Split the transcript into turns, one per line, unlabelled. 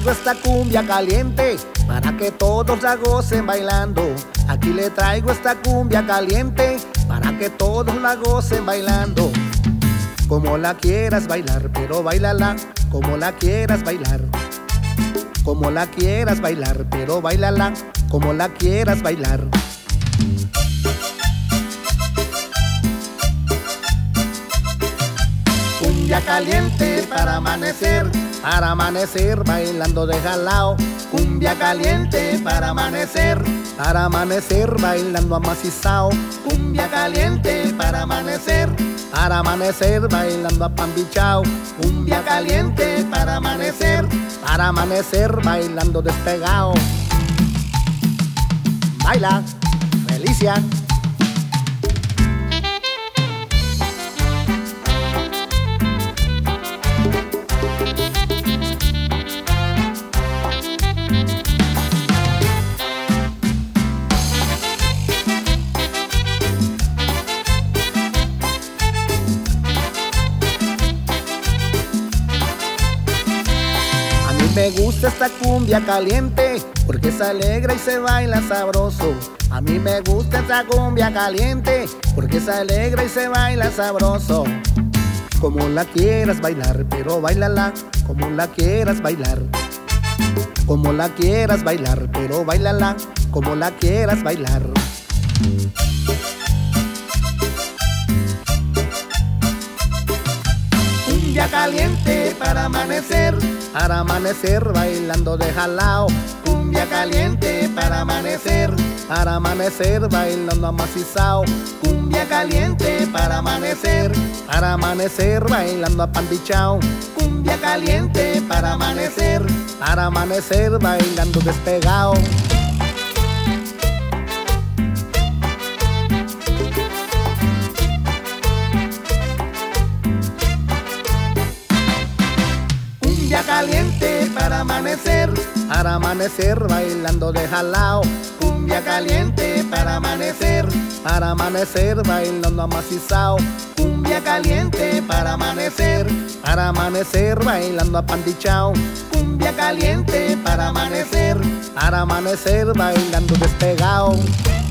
traigo esta cumbia caliente para que todos la gocen bailando. Aquí le traigo esta cumbia caliente para que todos la gocen bailando. Como la quieras bailar, pero bailala como la quieras bailar. Como la quieras bailar, pero bailala como la quieras bailar. Cumbia caliente para amanecer bailando de jalao. Cumbia caliente para amanecer bailando amacizao. Cumbia caliente para amanecer bailando apambichao. Cumbia caliente para amanecer bailando despegao. Baila, Felicia. Me gusta esta cumbia caliente porque se alegra y se baila sabroso. A mí me gusta esta cumbia caliente porque se alegra y se baila sabroso. Como la quieras bailar, pero bailala como la quieras bailar. Como la quieras bailar, pero bailala como la quieras bailar. Cumbia caliente para amanecer bailando de jalao. Cumbia caliente para amanecer bailando amacizao. Cumbia caliente para amanecer bailando apambichao. Cumbia caliente para amanecer bailando despegao. Cumbia caliente para amanecer bailando de jalao. Cumbia caliente para amanecer bailando amacizao. Cumbia caliente para amanecer bailando apambichao. Cumbia caliente para amanecer bailando despegao.